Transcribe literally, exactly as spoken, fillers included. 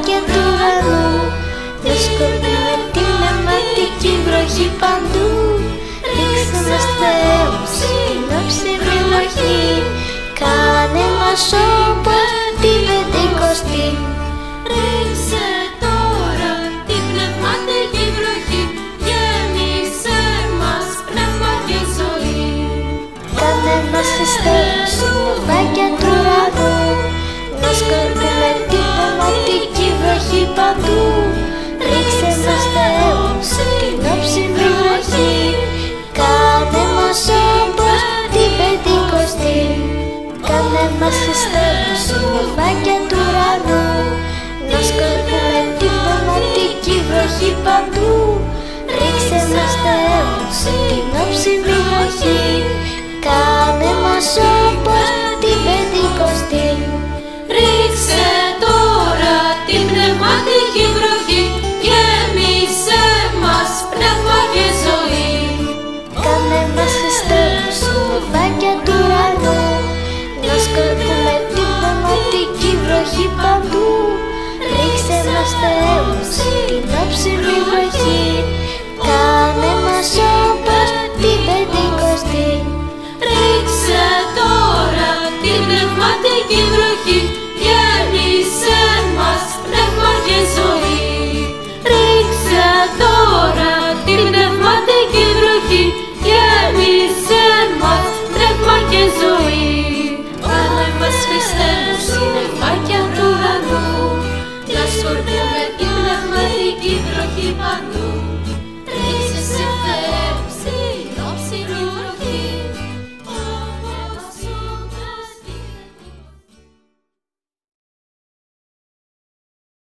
νεφάκια του ουρανού. Να σκορπούμε τη πνευματική βροχή παντού. Ρίξε μας Θεέ μου στην όψιμη βροχή. Κάνε μας όπως την Πεντηκοστή. Ρίξε τώρα την πνευματική βροχή. Γέμισε μας πνεύμα και ζωή. Κάνε μας Χριστέ μου στην νεφάκια του ουρανού. Να σκορπούμε τη πνευματική βροχή παντού. Ρίξε μας Θεέ μου στην όψιμη βροχή. Κάνε μας όπως την Πεντηκοστή. Κάνε μας Χριστέ μου στην νεφάκια του ουρανού. Να σκορπούμε τη πνευματική βροχή παντού. Ρίξε μας Θεέ μου στην όψιμη βροχή. Κάνε μας όπως την Πεντηκοστή. Ρίξε τώρα την πνευματική βροχή. Γέμισε μας πνεύμα και ζωή. Κάνε μας Χριστέ μου στην νεφάκια του ουρανού. Να σκορπούμε την πνευματική βροχή παντού. Ρίξε μας Θεέ μου στην όψιμη βροχή. Κάνε μας όπως την Πεντηκοστή. Ρίξε τώρα την πνευματική βροχή. Γέμισε μας πνεύμα και ζωή. Ρίξε τώρα την πνευματική βροχή. Γέμισε μας πνεύμα και ζωή. Κάνε μας Χριστέ μου στην νεφάκια του ουρανού. Να σκορπούμε την πνευματική βροχή παντού.